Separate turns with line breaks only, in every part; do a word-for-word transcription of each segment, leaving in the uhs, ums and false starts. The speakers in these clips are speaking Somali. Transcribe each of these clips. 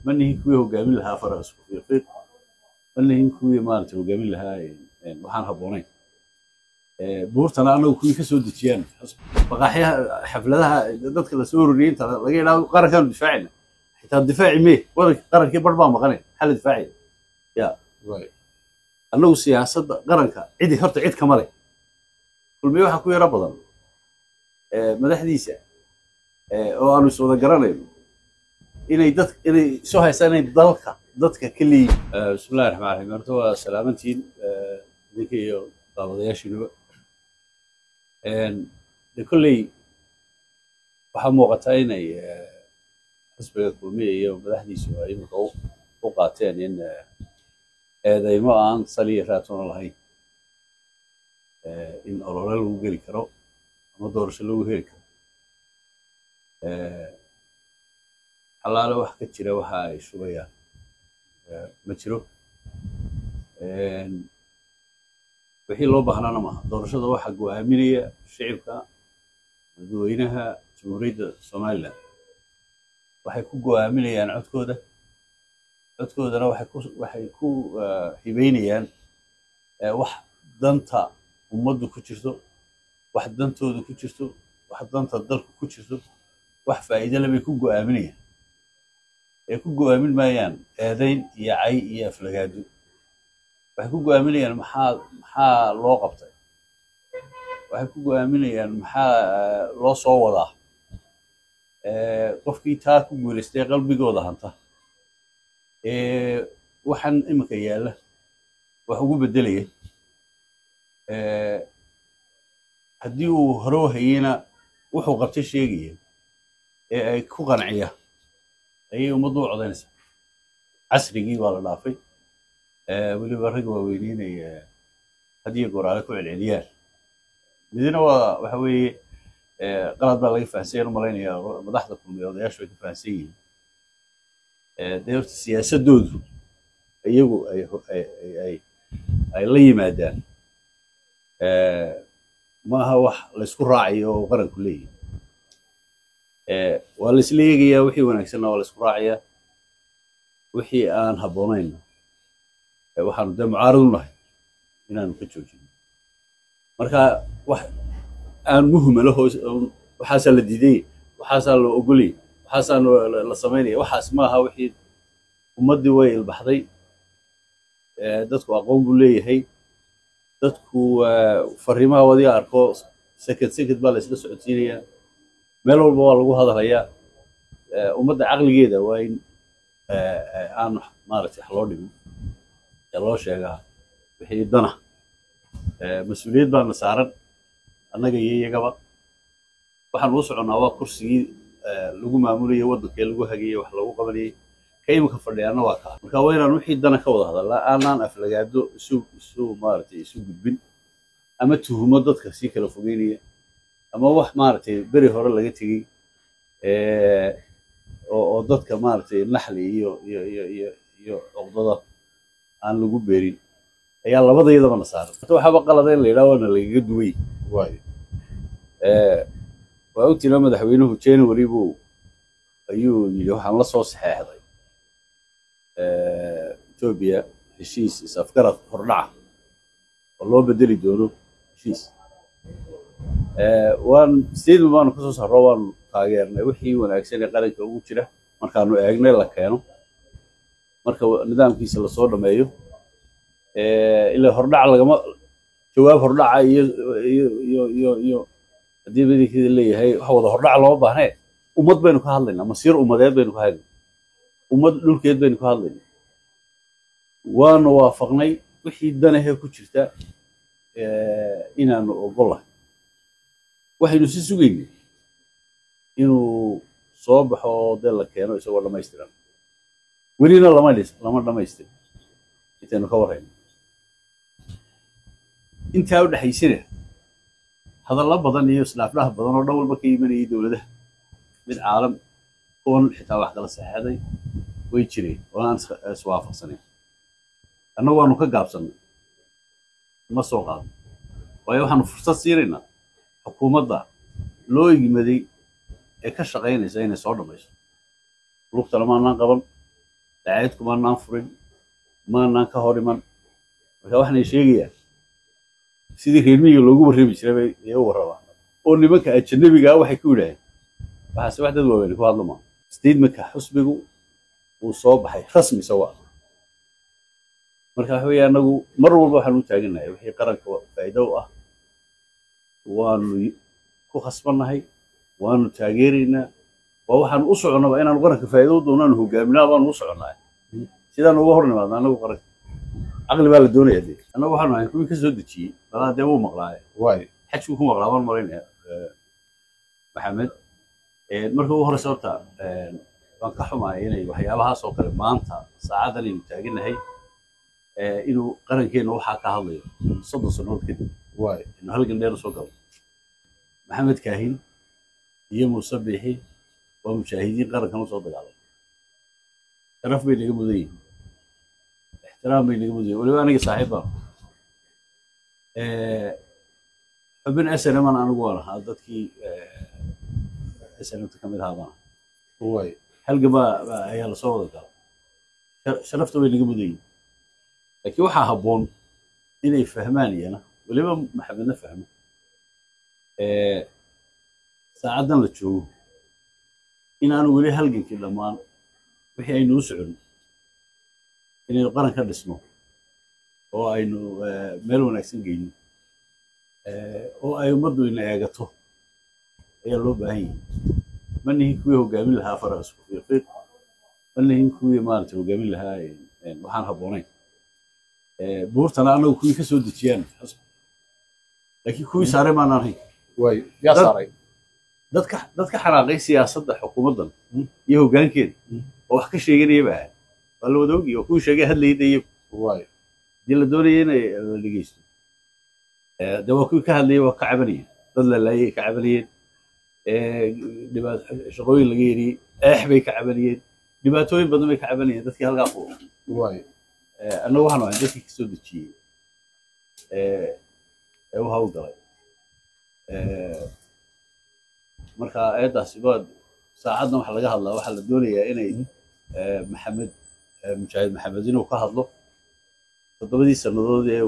مني كوي هو قابل لها فرس وفيق مني كوي مالته هو قابل لها وحان هبونين بورتنا أنا وكوي كسود تيان بقاحيها حفلتها ضدك السوريين ترى لقينا قرر كان دفاعنا حتى الدفاع ميه ولا قرر كي بربا مغني حل دفاعي يا أنه سياسة قرنك عيد هرت عيد كمالي كل ما يوحى كوي ربضا مدحديسة oo aanu soo garanayno inay dad inay soo haysanay dalka dadka kaliya bismillaahir rahmaanir rahiim horta waa salaamantiin idinka iyo daawadayaashiiba een de kulli waxa muuqata inay xisbiga kulmiye iyo madaxdiisu ay imika u qaateen in eedaymo aan saliya raatoon lahayn in olole lagu geli karo ama doorasho lagu heli karo حلال واحد كتير وهاي شوية متشرو وحين لو بحنا ما دورشة واحد وأمينية شعبك دوينها جمهورية الصومال وحيكون وأمينية يعني عد كوده عد كوده أنا وحيكون وحيكون حبيني يعني واحد دنتا ومدو كتيرتو واحد دنتو دو كتيرتو واحد دنتا الدرك كتيرتو wax faa'iido leh bay ku go'aaminayaan ee ku go'aamin maayaan eedayn iyo cay iyo aflagaado waxay ku go'aaminayaan maxaa maxaa loo qabtay waxay ku go'aaminayaan maxaa loo soo wadaa ee qofkii taa ku guuleystay qalbigooda hanta ee waxan imika yaala wax ugu bedelaya ee haddii uu hore hayina wuxuu qabtay sheegaya ay ku qanciya ay umadu codeynaysa casrigii waa la dhaafay ee waliba rag waaweynay hadii goraale ku celceliyaan midna waa waxa weeye ee qalad baa laga fahansan malaynaya madaxda kulmiyeyaashu ay ka fahansan yihiin ee deerta siyaasadoodu iyagu ay ay ay la yimaadaan ee ma aha wax la isku raaciyo oo qaranku leeyahay waa la isla eegayaa wixii wanaagsan waa la isku raaciyaa wixii aan habboonayn waxaanu dee mucaarad u nahay inaanu ka joojino marka wax aan muhim ah waxaasaa la diiday waxaasaa la ogolay waxaasaa la samaynaya waxaas ma aha wixii ummaddii way ilbaxday dadku aqoon buu leeyahay dadku fariimaha wadiga arko seked seked baa la isla socodsiinayaa meel walba waa lagu hadalayaa ummadda caqligeeda waa in aan maaragtay wax loo dhimin ee loo sheegaa wixii dana mas-uuliyad baana saaran annaga iyo iyagaba waxaan u soconnaa waa kursigii lagu maamulayo waddankee lagu hagayay wax lagu qabanayay ka imika fadhiyaana waa kaa marka waa inaan wixii dana ka wada hadalnaa aanaan aflagaado isu isu maaragtay isu gudbin ama tuhumo dadka sii kala fogeynaya ama wax maaragtay beri hore laga tagay ee oo dadka maaragtay naxli iyo iyo iyo iyo oqdada aan lagu beerin ayaa labadayadaba na saaran waxaba qaladeen la yiraahdo na laga duway way ee waa u tiro madaxweynuhu January buu ayuu yiri waxaan la soo saxeexday ee Ethiopia heshiis isafgarad hordhac oo loo bedeli doono heshiis waan sidii baan ku soo saaro waan taageernay wixii wanaagsan ee qaranka ugu jira markaanu eegnay la keeno marka nidaamkiisa la soo dhameeyo ee ila hordhac lagama jawaab hordhac iyo iyo iyo iyo hadii bidikii leeyahay wax wada hordhac loo baahnay ummad baynu ka hadlaynaa masiir ummadeed baynu ka hadlaynaa ummad dhulkeed baynu ka hadlaynaa waana waafaqnay wixii danaha ku jirta ee inaanu ogolahay waxaynu si sugaynay inuu soo baxo dal la keeno isagoo dhameystiran welina lama dhis lama dhameystir intaanu ka warayno inta u dhaxaysina hadallo badan iyo islaaflaha badan oo dhan walba ka yimaanayay dawladaha mid caalam koon xitaa wax kala saxaaday way jireen oo aan iswaafaqsaneyn annagu waanu ka gaabsanay ma soo qaadno waayo waxaanu fursad siinaynaa xukuumadda loo yimaday ee ka shaqeynaysa inay soo dhamayso lugta lama aan qaban daacadku ma naan furin ma naan ka hor iman marka waxaan sheegayaa sidii reer miyiga loogu warrami jiray bay iyagu warrabaan oo nimanka ajnabiga ah waxay ku yidhaahdeen waxaase wax dad waaweyn ku hadlo ma statementka xusbigu uu soo baxay rasmi soo ah marka waxa weeye anagu mar walba waxaan u taaganahay wixii qaranka faa'iido u ah waanu ku khasbannahay waanu taageeraynaa waa waxaan u soconaba inaan qaranka faa'iido u doonaan hogaaminaa baan u soconaa sidaan uga hor nimaadna anagu qaranka aqli baa la doonayaa dee anagu waxaan ahay kuwii ka soo dejiyey balaa dee wuu maqlaaye waay xajku ku maqlaa baan maraynaya maxamed marka ugu horeysa horta waan ka xumahay inay waxyaabahaas oo kale maanta saacadan aynu taaganahay inuu qarankeena waxaa ka hadlayo soddon sannadood kadib waay inuu halgan dheer soo galo maxamed kaahin iyo muuse biixi waa mujaahidiin qarankan u soo dagaalamay sharaf bay naga mudan yihiin ixtiraam bay naga mudan yihiin weliba aniga saaxiib baan xubin s n m an anigu waan ahaa dadkii s n mta ka mid ahaa baan waay halgan baa ayaa lasoo wada gala sharafta bay naga mudan yihiin laakiin waxaa habboon inay fahmaan iyana weliba maxamedna fahmo saacaddan la joogo inaanu weli halgankii dhammaan wixii aynu u socon inaynu qaran ka dhisno oo aynu meel wanaagsan geyno oo ay ummaddu ina eegato ayaa loo baahan yahay ma nihin kuwii hogaamin lahaa faraqa isku fiiqiiq ma nihin kuwii maaragtay hogaamin lahaa waxaan habboonayn buurtana anagu kuwii ka soo dejiyaan laakiin kuwii saaray maanaan ahayn waay yaa saaray dadka dadka xanaaqay siyaasadda xukuumaddan iyo hoggaankeeda oo wax ka sheeganaya baa waa la wada ogi oo kuwii sheegay hadlayda iyo waay dii la doonaya inay la dhegeysto dee waa kuwii ka hadlayay waa ka cabanayeen dad la laayay ka cabanayeen shaqooyin laga yeriyey eex bay ka cabanayeen dhibaatooyin badan bay ka cabanayeen dadkii halkaa ku waay annagu waxaan ahay dadkii kasoo dejiyey ee u hawlgalay marka eedaasi waa saacaddan waxa laga hadlaa waxaa la doonayaa inay maxamed mujaahid maxamed inuu ka hadlo toddobadii sannadood ee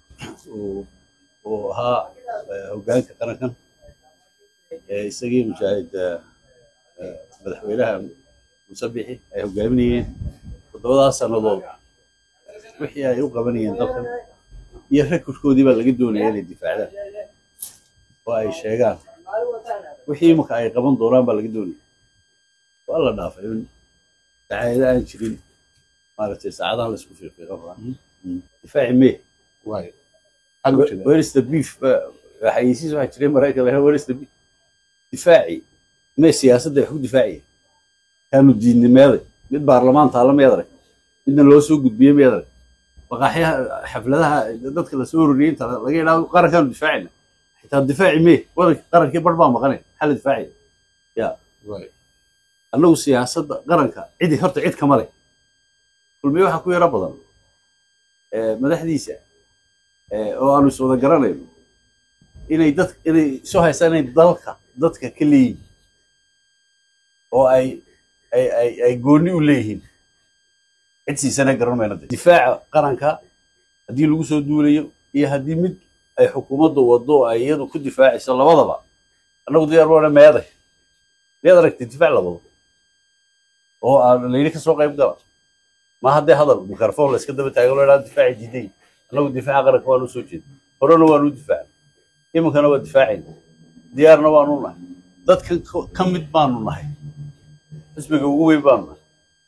uu ahaa hoggaanka qarankan isagii mujaahid madaxweynaha muuse biixi ay hoggaaminayeen toddobadaas sannadood wixii ay u qabanayeen dalkan iyo rekorkoodii baa laga doonaya inay difaacdaan oo ay sheegaan wixii imika ay qaban doonaan baa laga doonaya waa la dhaafay in dacaayado aan jirin maaragtay saacadaha la isku fiiqiiqan rabaa difaaci mee waay where is the beef xayeysiis waxaa jiray maraykan lahaa where is the beef difaaci mee siyaasadda wax ku difaacaya kaanu diidnay meeday mid baarlamaan taalla meed arag midna loo soo gudbiyey meed arag maqaaxyaha xafladaha dadka lasoo ururiyey inta laga yidhaahdo qarankaanu difaacina xitaa difaaci mee wadanka qarankii bar baa maqanay maxaa la difaacaya ya annagu siyaasadda qaranka cidi horta cid kama leh kulmiye waxaa ku yaro badan madaxdiisa oo aanu is wada garanayno inay dad inay soo haystaan inay dalka dadka ka leeyihin oo ay ay ay ay gooni u leeyihiin cid siisana garan mayna difaaca qaranka haddii lagu soo duulayo iyo haddii mid ay xukuumaddu waddo ay iyadu ku difaacayso labadaba annagu diyaar baana meeday meed aragtay difaac la wado oo aan layidhi ka soo qayb gala ma haddee hadal mikrafoon la iska daba taago la idhaha difaaci diiday annagu difaaca qaranka waanu soo jeeda horena waanu difaaca iminkana waa difaacayna diyaarna waanu nahay dadkan ka mid baanu nahay xisbiga ugu weyn baanu nahay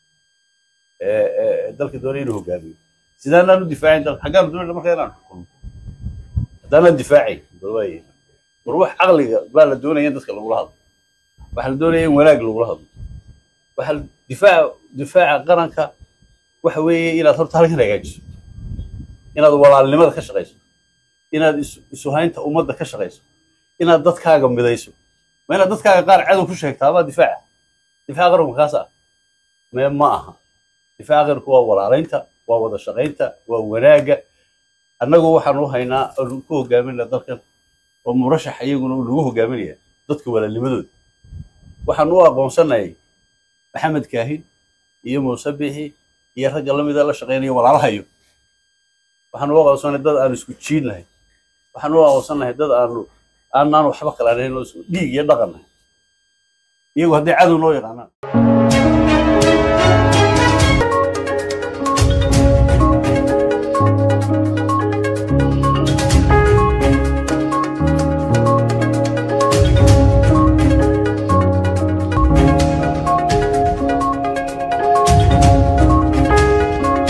dalka doonaya inuu hogaamiyo sidaanaan u difaacin dalka xaggaanu doonayna marka inaan xukuno haddaanaan difaacayn balwaay war wax caqliga baa la doonaya in dadka lagula hadlo waxaa la doonaya in wanaag lagula hadlo waxaa difaaca difaaca qaranka waxa weeye inaad horta halkan hagaajiso inaad walaalnimada ka shaqayso inaad isu haynta ummadda ka shaqayso inaad dadkaaga midayso ma inaad dadkaaga qaar cadow ku sheegtaa baa difaaca difaaca qaranku kaas ah mee ma aha difaaca qaranku waa walaalaynta waa wada shaqaynta waa wanaagga annagu waxaan u haynaa oo ku hogaaminaa dalkan oo murashax iyaguna lagu hogaaminaya dadka walaalnimadooda waxaan u aqoonsanahay maxamed kaahin iyo muuse biixi iyo ragga la mid ah la shaqeynaya walaalahayo waxaan u aqoonsanahay dad aan isku jiidnahay waxaan u aqoonsanahay dad aanu aanaan waxba kala ahayn oo dhiig iyo dhaqan iyagu haddii cadow noo yaqaanaan